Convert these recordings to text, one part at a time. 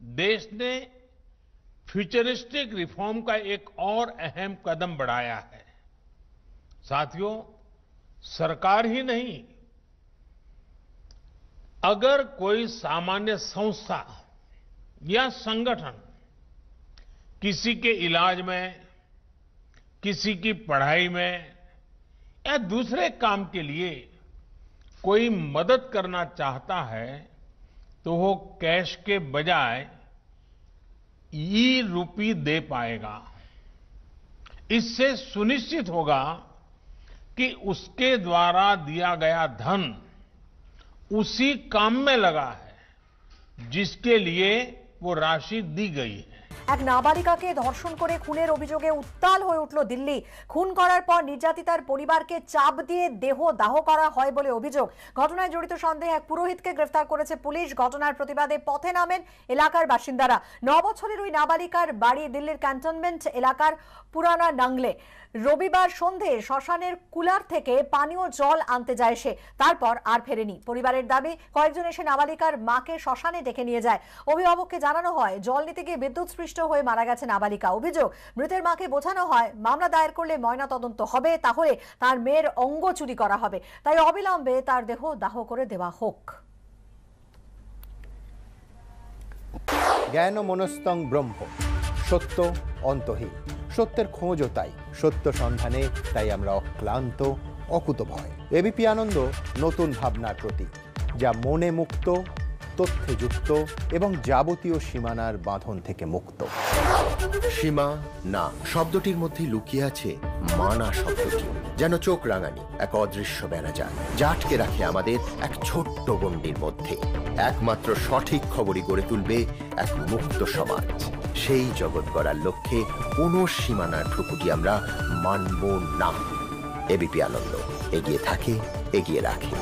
देश ने futuristic reform का एक और अहम कदम बढ़ाया है। साथियों, सरकार ही नहीं, अगर कोई सामान्य संस्था या संगठन किसी के इलाज में, किसी की पढ़ाई में या दूसरे काम के लिए कोई मदद करना चाहता है तो वो कैश के बजाय ई-रूपी दे पाएगा। इससे सुनिश्चित होगा कि उसके द्वारा दिया गया धन उसी काम में लगा है जिसके लिए वो राशि दी गई है। এক নাবালিকাকে ধর্ষণ করে খুনের অভিযোগে উত্তাল হয়ে উঠল দিল্লি। খুন করার পর নির্যাতিতার পরিবারকে চাপ দিয়ে দেহ দাহ করা হয় বলে অভিযোগ। ঘটনায় জড়িত সন্দেহে এক পুরোহিতকে গ্রেফতার করেছে পুলিশ। ঘটনার প্রতিবাদে পথে নামেন এলাকার বাসিন্দারা। 9 বছরের ওই নাবালিকার বাড়ি দিল্লির ক্যান্টনমেন্ট এলাকার পুরানা নাংলে। রবিবার সন্ধে শ্মশানের কুলার থেকে পানীয় জল আনতে যায় সে, তারপর আর ফেরেনি। পরিবারের দাবি, কয়েকজন এসে নাবালিকার মাকে শ্মশানে ডেকে নিয়ে যায়। অভিভাবককে জানানো হয় জল নিতে গিয়ে বিদ্যুৎস্পৃষ্ট হয়ে মারা গেছে নাবালিকা। অভিযোগ, মৃতের মাকে বোঝানো হয় মামলা দায়ের করলে ময়না তদন্ত হবে, তাহলে তার মেয়ের অঙ্গ চুরি করা হবে, তাই অবিলম্বে তার দেহ দাহ করে দেওয়া হোক। জ্ঞান মনস্তং ব্রহ্ম, সত্য অন্তহীন। সত্যের খোঁজও তাই, সত্য সন্ধানে তাই আমরা অক্লান্ত, অকুতভয়। এবিপি আনন্দ নতুন ভাবনার প্রতীক, যা মনে মুক্ত, তথ্যে যুক্ত এবং যাবতীয় সীমানার বাঁধন থেকে মুক্ত। সীমা না শব্দটির মধ্যে লুকিয়ে আছে মানা শব্দটি, যেন চোখ রাঙানি এক অদৃশ্য বেড়াজাল, যা আটকে রাখে আমাদের এক ছোট্ট গণ্ডির মধ্যে। একমাত্র সঠিক খবরই গড়ে তুলবে এক মুক্ত সমাজ। সেই জগৎ গড়ার লক্ষ্যে কোনো সীমানার ঠুকুটি আমরা মানব না। এবিপি আনন্দ এগিয়ে থাকে, এগিয়ে রাখে।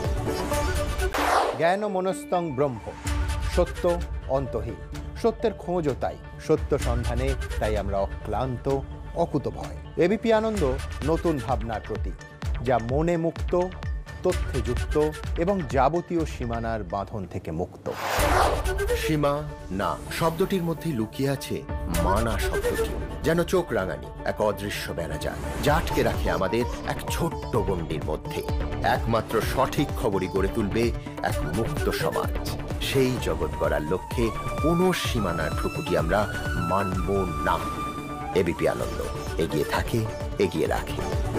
জ্ঞান মনস্তং ব্রহ্ম, সত্য অন্তহীন। সত্যের খোঁজও তাই, সত্য সন্ধানে তাই আমরা অক্লান্ত, অকুতভয়। এবিপি আনন্দ নতুন ভাবনার প্রতীক, যা মনে মুক্ত, তথ্যে যুক্ত এবং যাবতীয় সীমানার বাঁধন থেকে মুক্ত। সীমা না শব্দটির মধ্যে লুকিয়ে আছে মানা শব্দটি, যেন চোখ রাঙানি এক অদৃশ্য বেড়াজাল, যা আটকে রাখে আমাদের এক ছোট্ট গণ্ডির মধ্যে। একমাত্র সঠিক খবরই গড়ে তুলবে এক মুক্ত সমাজ। সেই জগৎ গড়ার লক্ষ্যে কোনো সীমানার ঠুকুটি আমরা মানব না। এবিপি আনন্দ এগিয়ে থাকে, এগিয়ে রাখে।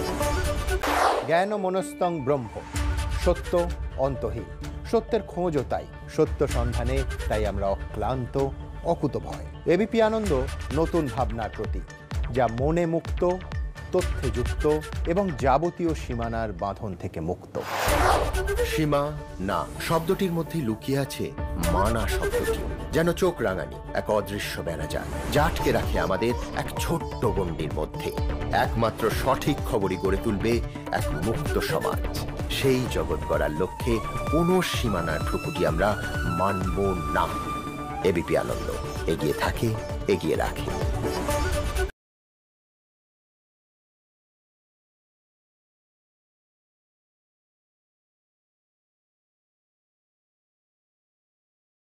জ্ঞান মনস্তং ব্রহ্ম, সত্য অন্তহীন। সত্যের খোঁজও তাই, সত্য সন্ধানে তাই আমরা অক্লান্ত, অকুতভয়। এবিপি আনন্দ নতুন ভাবনার প্রতীক, যা মনে মুক্ত, তথ্যে যুক্ত এবং যাবতীয় সীমানার বাঁধন থেকে মুক্ত। সীমা না শব্দটির মধ্যে লুকিয়ে আছে মানা শব্দটি, যেন চোখ রাঙানি এক অদৃশ্য বেড়াজাল, যা আটকে রাখে আমাদের এক ছোট্ট গণ্ডির মধ্যে। একমাত্র সঠিক খবরই গড়ে তুলবে এক মুক্ত সমাজ। সেই জগৎ গড়ার লক্ষ্যে কোনো সীমানার ঠুকুটি আমরা মানব না। এবিপি আনন্দ এগিয়ে থাকে, এগিয়ে রাখে।